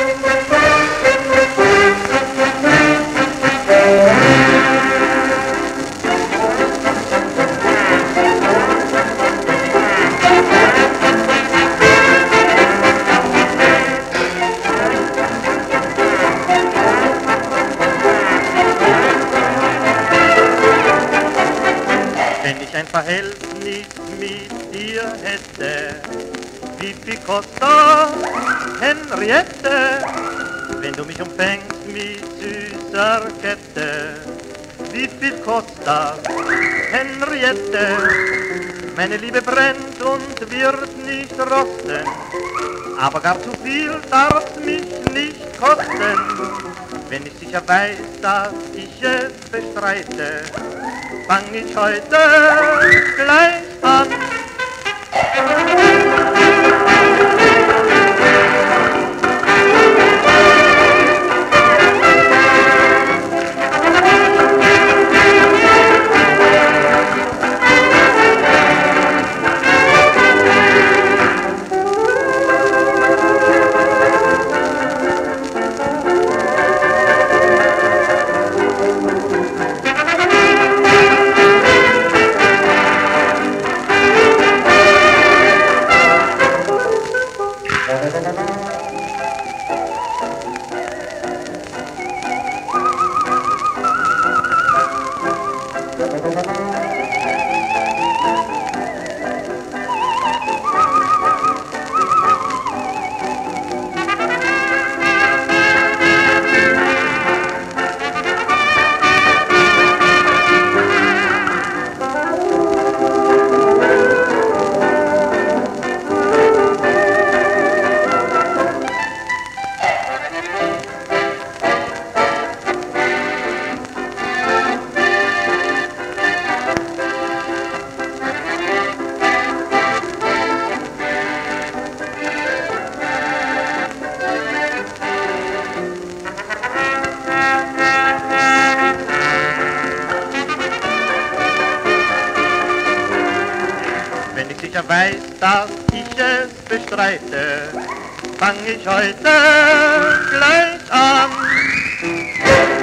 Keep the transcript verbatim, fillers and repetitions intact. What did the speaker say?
Wenn ich ein Verhältnis mit dir hätte, wie viel kostet Henriette? Wenn du mich umfängst mit süßer Kette, wie viel kostet Henriette? Meine Liebe brennt und wird nicht rosten, aber gar zu viel darf's mich nicht kosten. Wenn ich sicher weiß, dass ich es bestreite, fang ich heute gleich an. Wenn ich sicher weiß, dass ich es bestreite, fang ich heute gleich an.